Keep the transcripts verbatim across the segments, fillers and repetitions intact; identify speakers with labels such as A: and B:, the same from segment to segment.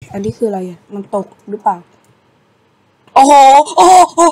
A: อันนี้คืออะไรอ่ะมันตกหรือเปล่าโอ้โหโอ้โห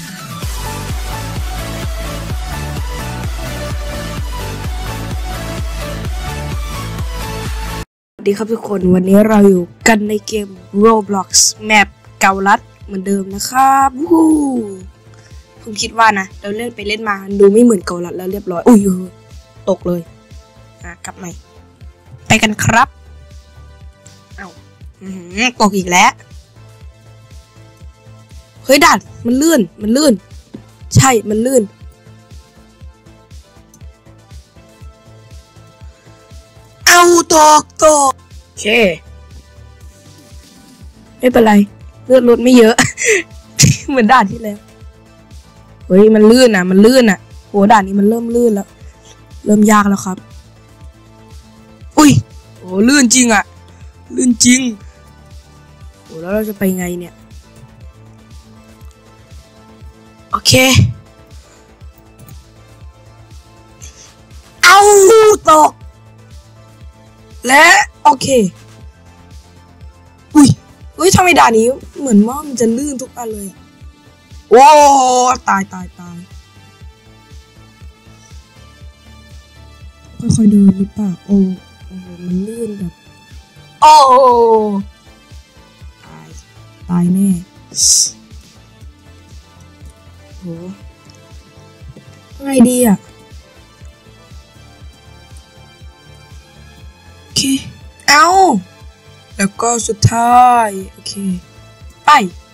A: สวัสดีครับทุกคนวันนี้เราอยู่กันในเกม Roblox Map เกาลัดเหมือนเดิมนะครับวู้ผมคิดว่านะเราเล่นไปเล่นมาดูไม่เหมือนเกาลัดแล้วเรียบร้อยอุ้ยตกเลยอ่ะกลับใหม่ไปกันครับเอ้าตกอีกแล้วเฮ้ยด่านมันลื่นมันลื่นใช่มันลื่นเอาตกตกโอเคไม่เป็นไรเลือดลดไม่เยอะ เหมือนด่านที่แล้วเฮ้ยมันลื่นอ่ะมันลื่นอ่ะโหด่านนี้มันเริ่มลื่นแล้วเริ่มยากแล้วครับอุ้ยโอ้ลื่นจริงอ่ะลื่นจริงโหแล้วเราจะไปไงเนี่ยโอเคเอาตกและโอเคอุ้ยอุ้ยทำไมด่านนี้เหมือนว่ามันจะลื่นทุกอันเลยโอ้ตายตายตายค่อยๆเดินหรือเปล่าโอ้โอ้มันลื่นแบบโอ้ตายตายแน่โหไงดีอ่ะโอเคเอาแล้วก็สุดท้ายโอเคไป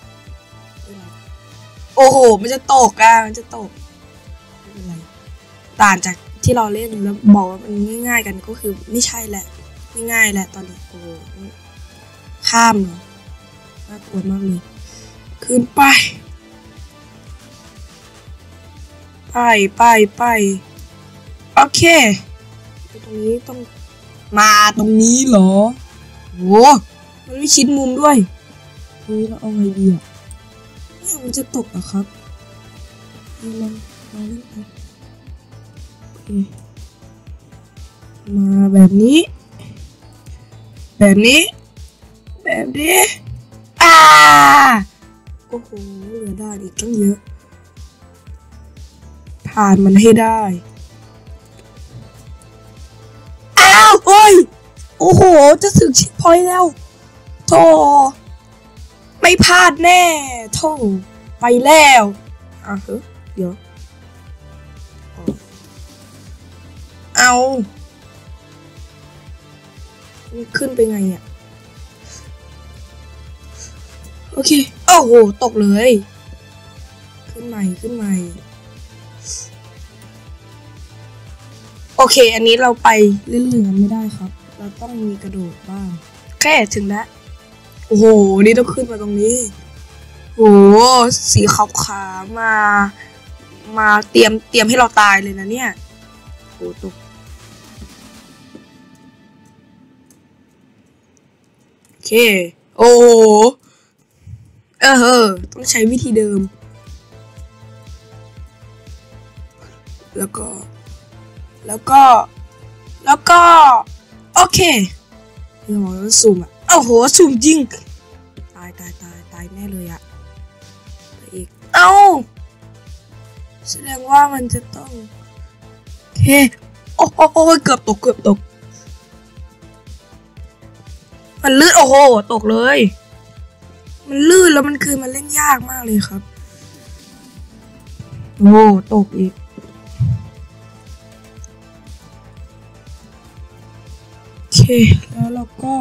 A: โอ้โหมันจะตกอ่ะมันจะตกไม่เป็นไรต่างจากที่เราเล่นแล้วบอกว่ามันง่ายๆกันก็คือไม่ใช่แหละไม่ง่ายแหละตอนนี้โอ้โหข้ามเนาะน่ากลัวมากเลยขึ้นไปไปไปไปโอเคตรงนี้ต้องมาตรงนี้เหรอโหมันไม่ชิดมุมด้วยเฮ้ยเราเอาไงดีอ่ะเนี่ยมันจะตกอะครับลองลองเล่นไปโอเคมาแบบนี้แบบนี้แบบนี้อ่าโอ้โหเหลือได้อีกตั้งเยอะผ่านมันให้ได้อ้าวโอ้ยโอ้โหจะถึงชิปพอยต์แล้วโธ่ไม่พลาดแน่โธ่ไปแล้วอ่ะเฮ้ยเดี๋ยวเอาขึ้นไปไงอ่ะโอเคโอ้โหตกเลยขึ้นใหม่ขึ้นใหม่โอเคอันนี้เราไปเรื่อยๆไม่ได้ครับเราต้องมีกระโดดบ้างแค่ถึงแล้วโอ้โหนี่ต้องขึ้นมาตรงนี้โอ้โหสีขาวขามามาเตรียมเตรียมให้เราตายเลยนะเนี่ยโอ้ตกโอเคโอ้โหเออเฮ้อต้องใช้วิธีเดิมแล้วก็แล้วก็แล้วก็โอเคเดี๋ยวเราซูมอ่ะโอ้โหซูมจริงตายตายตายตายแน่เลยอ่ะอีกเอ้าแสดงว่ามันจะต้องโอเคโอ้โหเกือบตกเกือบตกมันลื่นโอ้โหตกเลยมันลื่นแล้วมันคือมันเล่นยากมากเลยครับโอ้ตกอีกโอเคแล้วเราก็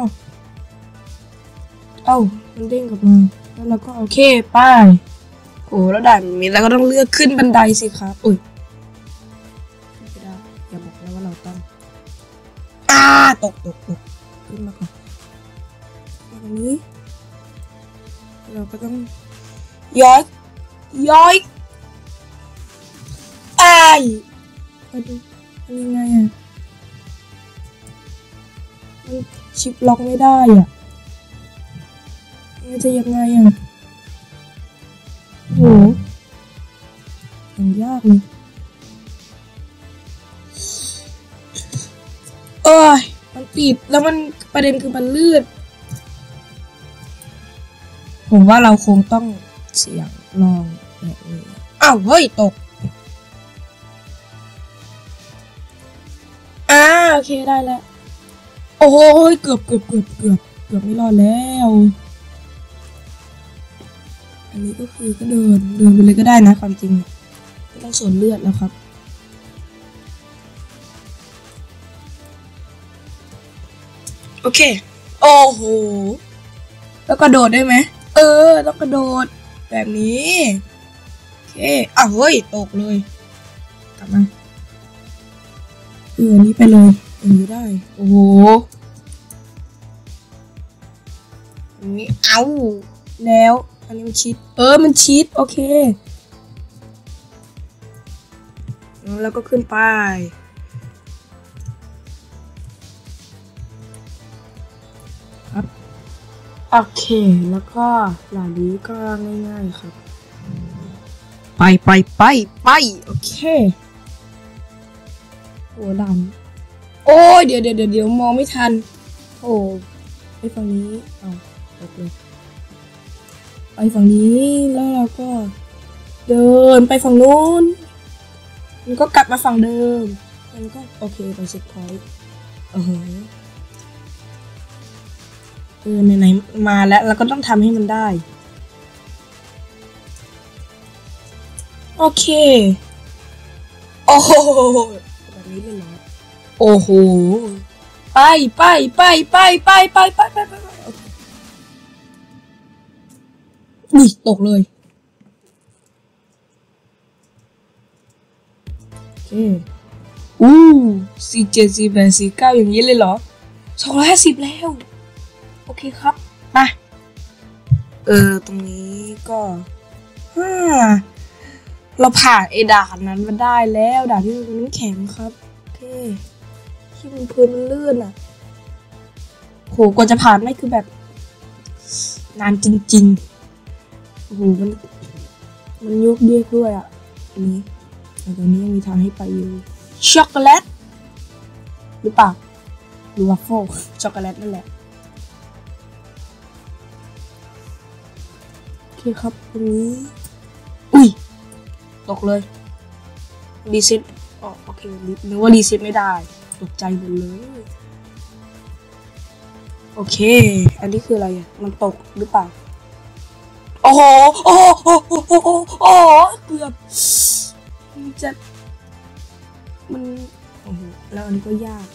A: เอ้ามันเด้งกลับมาแล้วเราก็โอเคไปโอ้แล้วด่านมีแล้วก็ต้องเลือกขึ้นบันไดสิครับอุ้ยไม่ได้อย่าบอกนะว่าเราต้องอ่าตกตกตกขึ้นมาก่อนตรงนี้เราก็ต้องย้อยย้อยไอ้มาดูมันยังไงอ่ะมันชิปล็อกไม่ได้อ่ะมันจะยังไงอ่ะโหมันยากเลยเอ้ยมันติดแล้วมันประเด็นคือมันลื่นผมว่าเราคงต้องเสี่ยงลองแบบนี้อ้าวเฮ้ยตกอ่าโอเคได้แล้วโอ้โหเกือบเกือบเกือบเกือบเกือบไม่รอดแล้วอันนี้ก็คือก็เดินเดินไปเลยก็ได้นะความจริงไม่ต้องสนเลือดแล้วครับโอเคโอ้โหแล้วกระโดดได้ไหมเออต้องกระโดดแบบนี้โอเคอ้าวเฮ้ยตกเลยกลับมาเออนี้ไปเลยอย่างนี้ได้โอ้โหอันนี้เอาแล้วอันนี้มันชิดเออมันชิดโอเคแล้วก็ขึ้นไปครับโอเคแล้วก็หลานนี้ก็ง่ายๆครับไปไปไปไปโอเคโอ้ด่านโอ้ยเดี๋ยวเดี๋ยวเดี๋ยวมองไม่ทันโอ้ไปฝั่งนี้เอาตกเลยไปฝั่งนี้แล้วเราก็เดินไปฝั่งนู้นมันก็กลับมาฝั่งเดิมมันก็โอเคไปเช็คพอยต์เออเออไหนๆมาแล้วเราก็ต้องทำให้มันได้โอเคโอ้โหแบบนี้เลยเหรอโอ้โหไปไปไปไปไปไปไปไปไปไปอุ้ยตกเลยโอเคอู้สี่เจ็ดสี่แปดสี่เก้าอย่างนี้เลยเหรอสองร้อยห้าสิบแล้วโอเคครับมาเออตรงนี้ก็ฮ่าเราผ่านไอ้ด่านนั้นมาได้แล้วด่านที่มันน้ำแข็งครับโอเคที่มันพื้นมันลื่นอ่ะโหกว่าจะผ่านไม่คือแบบนานจริงๆโอ้โหมันมันยุกเยกด้วยอ่ะอันนี้แต่ตอนนี้ยังมีทางให้ไปอยู่ช็อกโกแลตหรือเปล่าหรือวัฟเฟิลช็อกโกแลตนั่นแหละโอเคครับตรงนี้อุ้ยตกเลยรีเซ็ตอ๋อโอเคนึกว่ารีเซ็ตไม่ได้ตกใจหมดเลยโอเคอันนี้คืออะไรอ่ะมันตกหรือเปล่าโอ้โหโอ้โหโอ้โหโอ้โหโอ้โหเกือบมันจะมันโอ้โหแล้วอันนี้ก็ยาก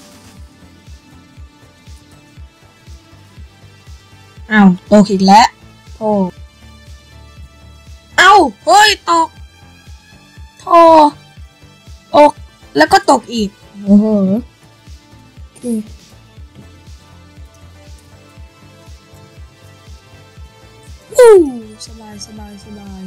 A: อ้าวตกอีกแล้วโอ้เอ้าเฮ้ยตกโธ่ตกแล้วก็ตกอีกโอ้โหโอเคอู้สบายสบายสบาย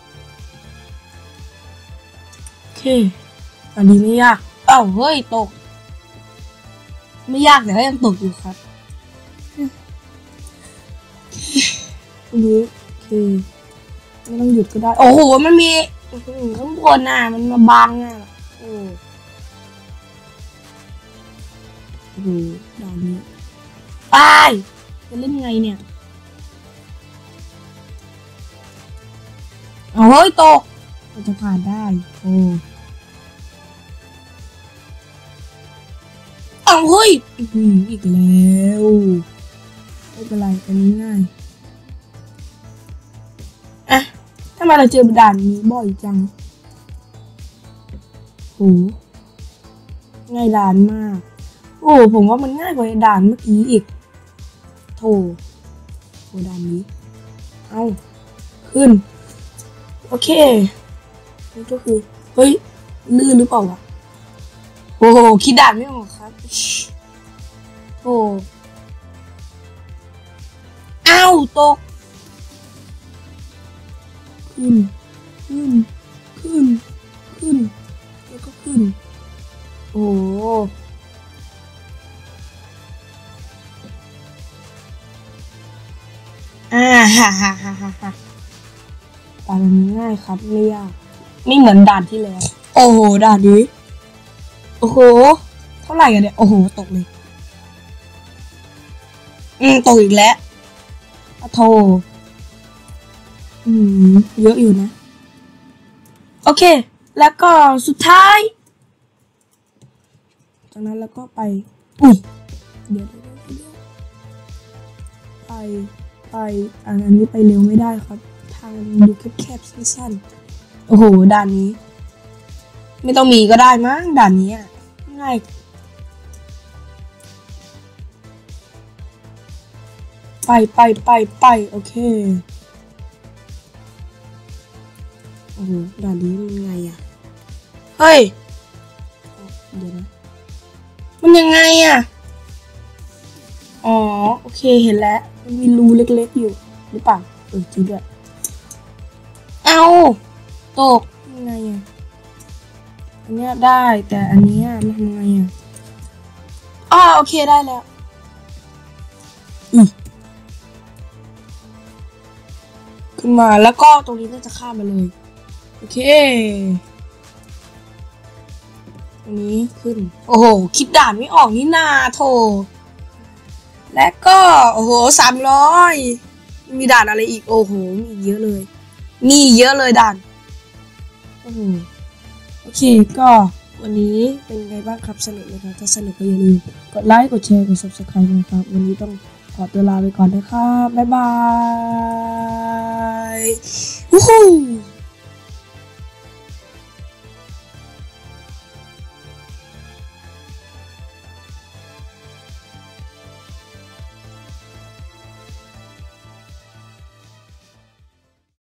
A: โอเคอันนี้ไม่ยากเอ้าเฮ้ยตกไม่ยากแต่ก็ยังตกอยู่ครับอันนี้โอเคไม่ต้องหยุดก็ได้โอ้โหมันมีข้างบนน่ะมันมาบังอ่ะโอ้โหด่านนี้ไปจะเล่นไงเนี่ยเอาเฮ้ยตกเราจะผ่านได้โอ้เอาเฮ้ยอีกแล้วไม่เป็นไรอันนี้ง่ายอะทำไมเราเจอด่านนี้บ่อยจังโหง่ายด่านมากโอ้ผมว่ามันง่ายกว่าด่านเมื่อกี้อีกโถโหด่านนี้เอาขึ้นโอเคนี่ก็คือเฮ้ยลื่นหรือเปล่าวะโอ้โหคิดด่านไม่ออกครับโอ้อ้าวตกขึ้นขึ้นขึ้นขึ้นแล้วก็ขึ้นโอ้อ่าฮ่าฮ่าฮ่าฮ่าฮ่าด่านนี้ง่ายครับไม่ยากไม่เหมือนด่านที่แล้วโอ้โหด่านนี้โอ้โหเท่าไหร่กันเนี่ยโอ้โหตกเลยอืมตกอีกแล้วโธ่อืมเยอะอยู่นะโอเคแล้วก็สุดท้ายจากนั้นแล้วก็ไปอุ้ยเดี๋ยวไปไปอันนี้ไปเร็วไม่ได้ครับทางดูแคบๆสั้นๆโอ้โหด่านนี้ไม่ต้องมีก็ได้มั้งด่านนี้ง่ายไปไปไปไปโอเคโอ้โหด่านนี้มันไงอะเฮ้ยเดี๋ยวนะมันยังไงอะอ๋อโอเคเห็นแล้วมันมีรูเล็กๆอยู่หรือเปล่าเออจริงด้วยเอาตกยังไงอะอันเนี้ยได้แต่อันเนี้ยมันทำไงอะอ๋อโอเคได้แล้วอือขึ้นมาแล้วก็ตรงนี้น่าจะข้ามมาเลยโอเคตรงนี้ขึ้นโอ้โหคิดด่านไม่ออกนี่นาโถและก็โอ้โหสามร้อยมีด่านอะไรอีกโอ้โหมีเยอะเลยมีเยอะเลยด่านโอ้โหโอเคก็วันนี้เป็นไงบ้างครับสนุกไหมครับถ้าสนุกก็อย่าลืมกดไลค์กดแชร์กด ซับสไครบ์ นะครับวันนี้ต้องขอตัวลาไปก่อนนะครับบ๊ายบายวู้ฮู้